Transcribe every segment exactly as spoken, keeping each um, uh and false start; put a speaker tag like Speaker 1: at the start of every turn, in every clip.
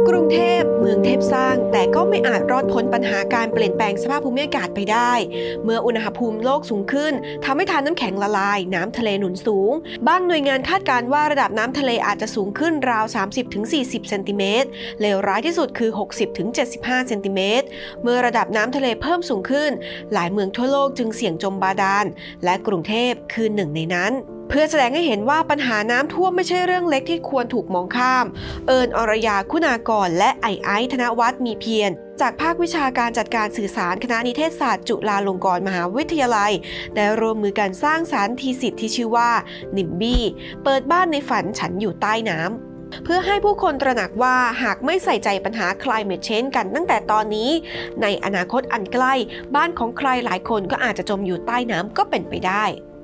Speaker 1: กรุงเทพเมืองเทพสร้างแต่ก็ไม่อาจรอดพ้นปัญหาการเปลี่ยนแปลงสภาพภูมิอากาศไปได้เมื่ออุณหภูมิโลกสูงขึ้นทำให้ทานน้ำแข็งละลายน้ำทะเลหนุนสูงบางหน่วยงานคาดการณ์ว่าระดับน้ำทะเลอาจจะสูงขึ้นราว สามสิบถึงสี่สิบ เซนติเมตรเลวร้ายที่สุดคือ หกสิบถึงเจ็ดสิบห้า เซนติเมตรเมื่อระดับน้ำทะเลเพิ่มสูงขึ้นหลายเมืองทั่วโลกจึงเสี่ยงจมบาดาลและกรุงเทพคือหนึ่งในนั้นเพื่อแสดงให้เห็นว่าปัญหาน้ำท่วมไม่ใช่เรื่องเล็กที่ควรถูกมองข้ามเอิญอรยาคุณากรและไอไอซ์ธนวัฒน์มีเพียรจากภาควิชาการจัดการสื่อสารคณะนิเทศศาสตร์จุฬาลงกรณ์มหาวิทยาลัยได้ร่วมมือกันสร้างสรรค์ทีสิทธิ์ที่ชื่อว่านิมบี้เปิดบ้านในฝันฉันอยู่ใต้น้ำเพื่อให้ผู้คนตระหนักว่าหากไม่ใส่ใจปัญหา climate change กันตั้งแต่ตอนนี้ในอนาคตอันใกล้บ้านของใครหลายคนก็อาจจะจมอยู่ใต้น้ำก็เป็นไปได้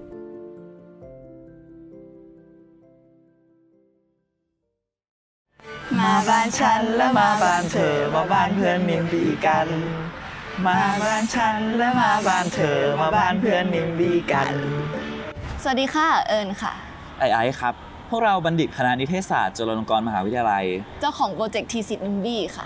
Speaker 2: มาบ้านฉันและมาบ้านเธอมาบ้านเพื่อนนิมบีกันมาบ้านฉันและมาบ้านเธอมาบ้านเพื่อนนิมบีกัน
Speaker 3: สวัสดีค่ะเอิญค่ะ
Speaker 2: ไอไอครับพวกเราบัณฑิตคณะนิเทศศาสตร์จุฬาลงกรณ์มหาวิทยาลัย
Speaker 3: เจ้าของโปรเจกต์ทีสิทธิ์นิมบีค่ะ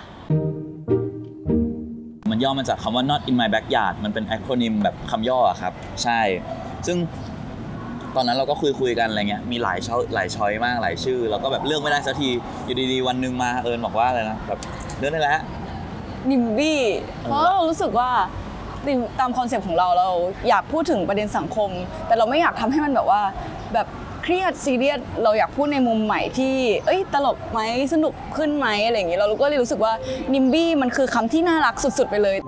Speaker 2: มันย่อมาจากคำว่า not in my backyard มันเป็นแอคโรนิมแบบคำย่อครับใช่ซึ่งตอนนั้นเราก็คุยคุยกันอะไรเงี้ยมีหลายช้อยหลายช้อยมากหลายชื่อแล้วก็แบบเลือกไม่ได้สักทีอยู่ดีๆวันหนึ่งมาเอิญบอกว่าอะไรนะแบบเลือกได้แล้ว
Speaker 3: นิมบี้เพราะเรารู้สึกว่าตามคอนเซ็ปต์ของเราเราอยากพูดถึงประเด็นสังคมแต่เราไม่อยากทำให้มันแบบว่าแบบเครียดซีเรียสเราอยากพูดในมุมใหม่ที่เอ้ยตลกไหมสนุกขึ้นไหมอะไรอย่างเงี้ยเราก็เลยรู้สึกว่านิมบี้มันคือคำที่น่ารักสุดๆไปเลย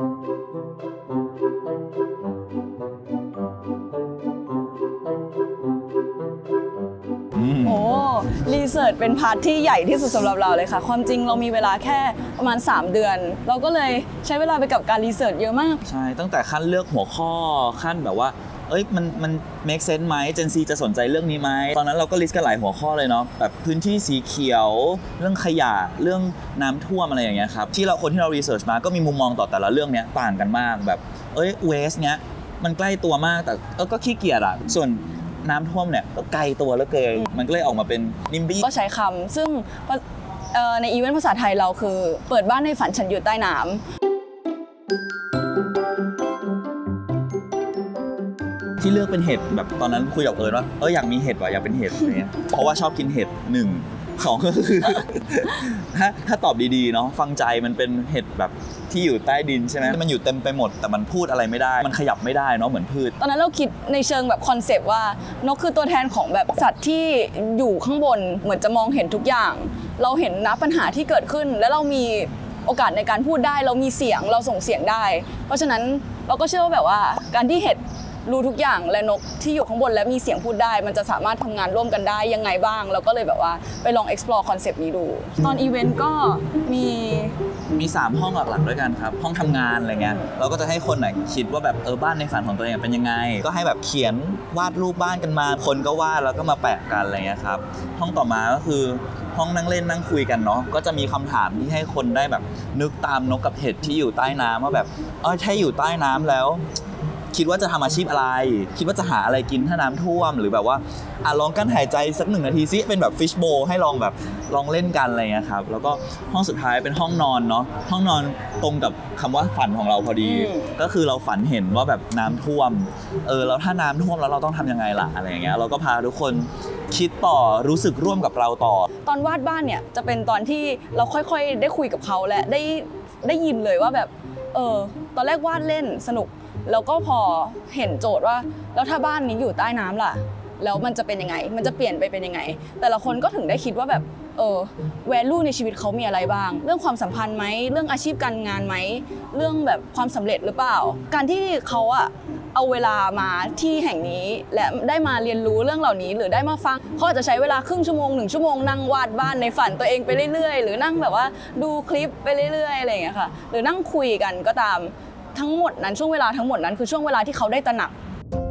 Speaker 3: โอ้รีเสิร์ชเป็นพาร์ทที่ใหญ่ที่สุดสำหรับเราเลยค่ะความจริงเรามีเวลาแค่ประมาณสามเดือนเราก็เลยใช้เวลาไปกับการรีเสิร์ชเยอะมาก
Speaker 2: ใช่ตั้งแต่ขั้นเลือกหัวข้อขั้นแบบว่าเอ้ยมันมัน make sense ไหม Gen Z จะสนใจเรื่องนี้ไหมตอนนั้นเราก็ลิสต์กันหลายหัวข้อเลยเนาะแบบพื้นที่สีเขียวเรื่องขยะเรื่องน้ำท่วมอะไรอย่างเงี้ยครับที่เราคนที่เรารีเสิร์ชมาก็มีมุมมองต่อแต่ละเรื่องเนี้ยต่างกันมากแบบเอ้ย waste เนี้ยมันใกล้ตัวมากแต่ก็ขี้เกียจอ่ะส่วนน้ำท่วมเนี่ยก็ไกลตัวเหลือเกินมันก็เลยออกมาเป็นนิมบี้
Speaker 3: ก็ใช้คำซึ่งในอีเวนต์ภาษาไทยเราคือเปิดบ้านในฝันฉันอยู่ใต้น้ำ
Speaker 2: ที่เลือกเป็นเห็ดแบบตอนนั้นคุยกับเอิญว่าเอออยากมีเห็ดว่ะอยากเป็นเห็ดอะไรเงี้ยเพราะว่าชอบกินเห็ดหนึ่งสองก็คือถ้าถ้าตอบดีๆเนาะฟังใจมันเป็นเห็ดแบบที่อยู่ใต้ดินใช่ไหมมันอยู่เต็มไปหมดแต่มันพูดอะไรไม่ได้มันขยับไม่ได้เนาะเหมือนพืช
Speaker 3: ตอนนั้นเราคิดในเชิงแบบคอนเซปต์ว่านกคือตัวแทนของแบบสัตว์ที่อยู่ข้างบนเหมือนจะมองเห็นทุกอย่างเราเห็นนะปัญหาที่เกิดขึ้นแล้วเรามีโอกาสในการพูดได้เรามีเสียงเราส่งเสียงได้เพราะฉะนั้นเราก็เชื่อว่าแบบว่าการที่เห็ดรู้ทุกอย่างและนกที่อยู่ข้างบนและมีเสียงพูดได้มันจะสามารถทำงานร่วมกันได้ยังไงบ้างเราก็เลยแบบว่าไปลอง explore คอนเซปต์นี้ดูตอนอีเวนต์ก็มี
Speaker 2: มีสามห้องหลักๆด้วยกันครับห้องทำงานอะไรเงี้ยเราก็จะให้คนไหนคิดว่าแบบเออบ้านในฝันของตัวเองเป็นยังไงก็ให้แบบเขียนวาดรูปบ้านกันมาคนก็วาดแล้วก็มาแปะกันอะไรเงี้ยครับห้องต่อมาก็คือห้องนั่งเล่นนั่งคุยกันเนาะก็จะมีคำถามที่ให้คนได้แบบนึกตามนกกับเห็ดที่อยู่ใต้น้ำว่าแบบเออถ้าอยู่ใต้น้ำแล้วคิดว่าจะทำอาชีพอะไรคิดว่าจะหาอะไรกินถ้าน้ำท่วมหรือแบบว่าอ่ะลองกั้นหายใจสักหนึ่งนาทีซิเป็นแบบฟิชโบว์ให้ลองแบบลองเล่นกันอะไรเงี้ยครับแล้วก็ห้องสุดท้ายเป็นห้องนอนเนาะห้องนอนตรงกับคำว่าฝันของเราพอดีก็คือเราฝันเห็นว่าแบบน้ำท่วมเออแล้วถ้าน้ำท่วมแล้วเราต้องทำยังไงล่ะอะไรเงี้ยเราก็พาทุกคนคิดต่อรู้สึกร่วมกับเราต่อ
Speaker 3: ตอนวาดบ้านเนี่ยจะเป็นตอนที่เราค่อยๆได้คุยกับเขาและได้ได้ยินเลยว่าแบบเออตอนแรกวาดเล่นสนุกแล้วก็พอเห็นโจทย์ว่าแล้วถ้าบ้านนี้อยู่ใต้น้ำล่ะแล้วมันจะเป็นยังไงมันจะเปลี่ยนไปเป็นยังไงแต่ละคนก็ถึงได้คิดว่าแบบเออ value ในชีวิตเขามีอะไรบ้างเรื่องความสัมพันธ์ไหมเรื่องอาชีพการงานไหมเรื่องแบบความสำเร็จหรือเปล่าการที่เขาอะเอาเวลามาที่แห่งนี้และได้มาเรียนรู้เรื่องเหล่านี้หรือได้มาฟังเขาอาจจะใช้เวลาครึ่งชั่วโมงหนึ่งชั่วโมงนั่งวาดบ้านในฝันตัวเองไปเรื่อยๆหรือนั่งแบบว่าดูคลิปไปเรื่อยๆอะไรอย่างเงี้ยค่ะหรือนั่งคุยกันก็ตามทั้งหมดนั้นช่วงเวลาทั้งหมดนั้นคือช่วงเวลาที่เขาได้ตระหนัก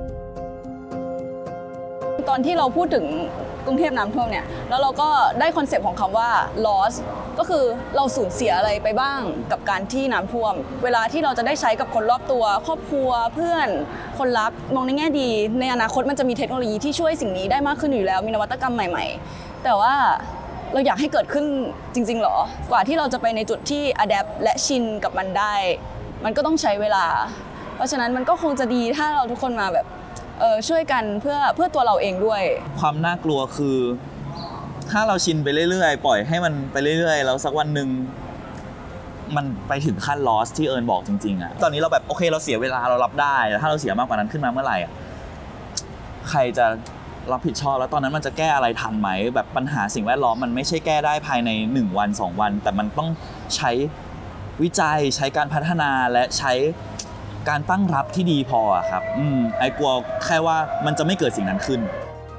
Speaker 3: ตอนที่เราพูดถึงกรุงเทพน้ำท่วมเนี่ยแล้วเราก็ได้คอนเซปต์ของคำว่า loss ก็คือเราสูญเสียอะไรไปบ้างกับการที่น้ำท่วมเวลาที่เราจะได้ใช้กับคนรอบตัวครอบครัวเพื่อนคนรักมองในแง่ดีในอนาคตมันจะมีเทคโนโลยีที่ช่วยสิ่งนี้ได้มากขึ้นอยู่แล้วมีนวัตกรรมใหม่ๆแต่ว่าเราอยากให้เกิดขึ้นจริงๆหรอกว่าที่เราจะไปในจุดที่ adapt และชินกับมันได้มันก็ต้องใช้เวลาเพราะฉะนั้นมันก็คงจะดีถ้าเราทุกคนมาแบบเออช่วยกันเพื่อเพื่อตัวเราเองด้วย
Speaker 2: ความน่ากลัวคือถ้าเราชินไปเรื่อยๆปล่อยให้มันไปเรื่อยๆแล้วสักวันหนึ่งมันไปถึงขั้น loss ที่เอิญบอกจริงๆอะตอนนี้เราแบบโอเคเราเสียเวลาเรารับได้แต่ถ้าเราเสียมากกว่านั้นขึ้นมาเมื่อไหร่อะใครจะรับผิดชอบแล้วตอนนั้นมันจะแก้อะไรทันไหมแบบปัญหาสิ่งแวดล้อมมันไม่ใช่แก้ได้ภายในหนึ่งวันสองวันแต่มันต้องใช้วิจัยใช้การพัฒนาและใช้การตั้งรับที่ดีพอครับอืมไอ้กลัวแค่ว่ามันจะไม่เกิดสิ่งนั้นขึ้น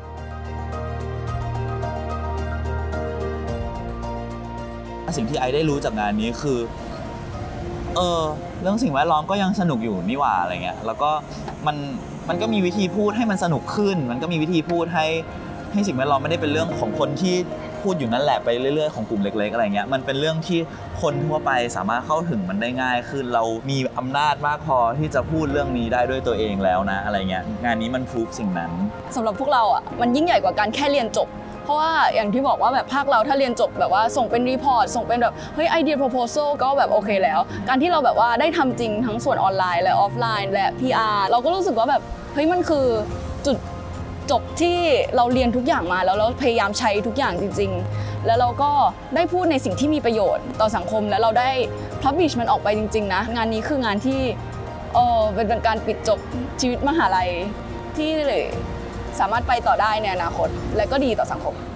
Speaker 2: สิ่งที่ไอได้รู้จากงานนี้คือเออเรื่องสิ่งแวดล้อมก็ยังสนุกอยู่นี่หว่าอะไรเงี้ยแล้วก็มันมันก็มีวิธีพูดให้มันสนุกขึ้นมันก็มีวิธีพูดให้ให้สิ่งแวดล้อมไม่ได้เป็นเรื่องของคนที่พูดอยู่นั่นแหละไปเรื่อยๆของกลุ่มเล็กๆอะไรเงี้ยมันเป็นเรื่องที่คนทั่วไปสามารถเข้าถึงมันได้ง่ายขึ้นเรามีอำนาจมากพอที่จะพูดเรื่องนี้ได้ด้วยตัวเองแล้วนะอะไรเงี้ยงานนี้มันพรูฟสิ่งนั้น
Speaker 3: สำหรับพวกเราอ่ะมันยิ่งใหญ่กว่าการแค่เรียนจบเพราะว่าอย่างที่บอกว่าแบบภาคเราถ้าเรียนจบแบบว่าส่งเป็นรีพอร์ตส่งเป็นแบบเฮ้ยไอเดียโปรโพสโซก็แบบโอเคแล้วการที่เราแบบว่าได้ทำจริงทั้งส่วนออนไลน์และออฟไลน์และ พี อาร์ เราก็รู้สึกว่าแบบเฮ้ยมันคือจุดจบที่เราเรียนทุกอย่างมาแล้วเราพยายามใช้ทุกอย่างจริงๆแล้วเราก็ได้พูดในสิ่งที่มีประโยชน์ต่อสังคมแล้วเราได้พับลิชมันออกไปจริงๆนะงานนี้คืองานที่เออเป็นการปิดจบชีวิตมหาลัยที่สามารถไปต่อได้ในอนาคตและก็ดีต่อสังคม